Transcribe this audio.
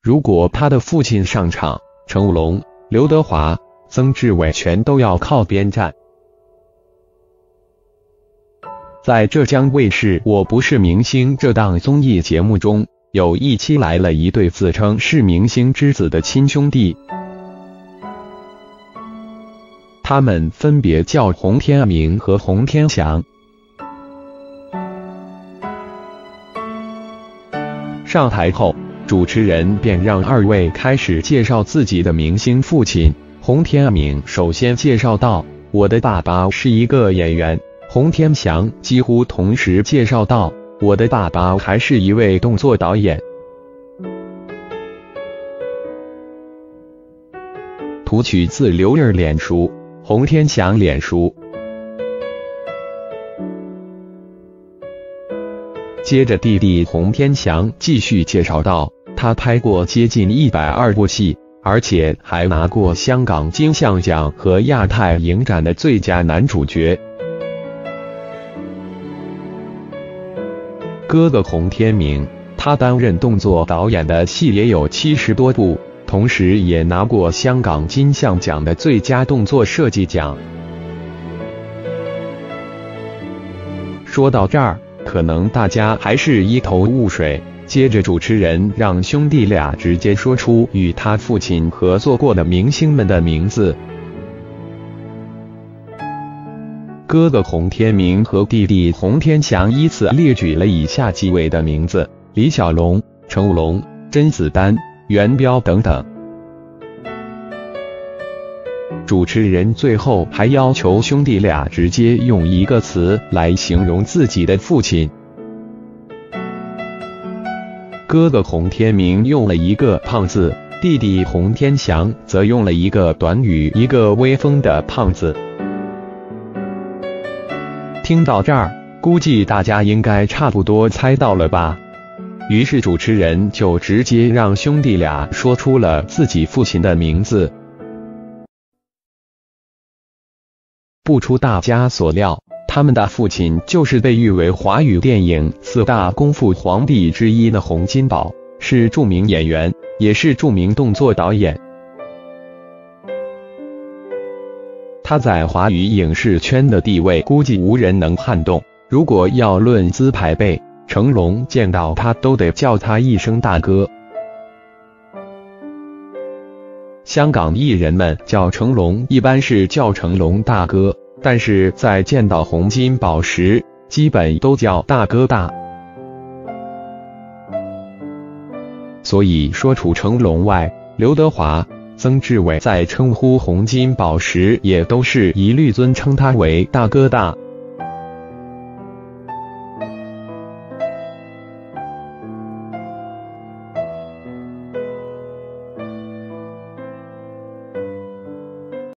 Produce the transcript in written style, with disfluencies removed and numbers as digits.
如果他的父亲上场，成武龙、刘德华、曾志伟全都要靠边站。在浙江卫视《我不是明星》这档综艺节目中，有一期来了一对自称是明星之子的亲兄弟，他们分别叫洪天明和洪天祥。上台后，主持人便让二位开始介绍自己的明星父亲。洪天明首先介绍道：“我的爸爸是一个演员。”洪天祥几乎同时介绍道：“我的爸爸还是一位动作导演。”图取自刘儿脸书，洪天祥脸书。接着弟弟洪天祥继续介绍道，他拍过接近120部戏，而且还拿过香港金像奖和亚太影展的最佳男主角。哥哥洪天明，他担任动作导演的戏也有70多部，同时也拿过香港金像奖的最佳动作设计奖。说到这儿，可能大家还是一头雾水，接着主持人让兄弟俩直接说出与他父亲合作过的明星们的名字。哥哥洪天明和弟弟洪天祥依次列举了以下几位的名字：李小龙、成武龙、甄子丹、元彪等等。主持人最后还要求兄弟俩直接用一个词来形容自己的父亲。哥哥洪天明用了一个胖字，弟弟洪天祥则用了一个短语，一个威风的胖字。听到这儿，估计大家应该差不多猜到了吧？于是主持人就直接让兄弟俩说出了自己父亲的名字。不出大家所料，他们的父亲就是被誉为华语电影4大功夫皇帝之一的洪金宝，是著名演员，也是著名动作导演。他在华语影视圈的地位估计无人能撼动，如果要论资排辈，成龙见到他都得叫他一声大哥。香港艺人们叫成龙一般是叫成龙大哥，但是在见到洪金宝时，基本都叫大哥大。所以说除成龙外，刘德华、曾志伟在称呼洪金宝时也都是一律尊称他为大哥大。